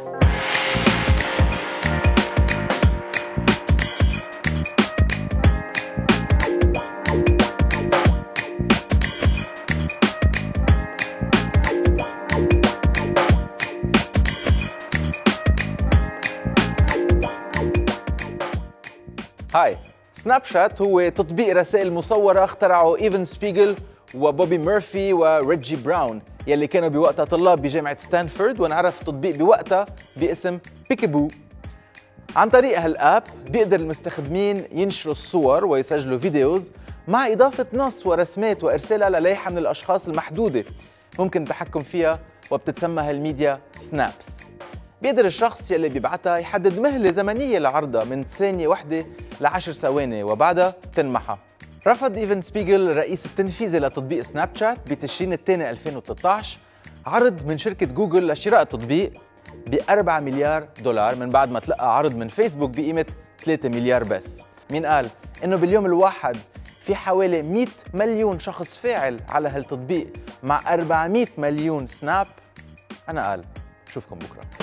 هاي، سناب شات هو تطبيق رسائل مصورة اخترعه إيفن سبيغل وبوبي ميرفي وريجي براون يلي كانوا بوقتها طلاب بجامعة ستانفورد، وانعرف التطبيق بوقتها باسم بيكابو. عن طريق هالآب بيقدر المستخدمين ينشروا الصور ويسجلوا فيديوز مع إضافة نص ورسمات وإرسالها لليحة من الأشخاص المحدودة ممكن التحكم فيها، وبتتسمى هالميديا سنابس. بيقدر الشخص يلي بيبعتها يحدد مهلة زمنية لعرضها من ثانية واحدة ل10 ثواني وبعدها تنمحى. رفض إيفن سبيغل الرئيس التنفيذي لتطبيق سناب شات بتشرين الثاني 2013 عرض من شركة جوجل لشراء التطبيق ب4 مليار دولار من بعد ما تلقى عرض من فيسبوك بقيمة 3 مليار بس. مين قال إنه باليوم الواحد في حوالي 100 مليون شخص فاعل على هالتطبيق مع 400 مليون سناب؟ أنا قال. بشوفكم بكرة.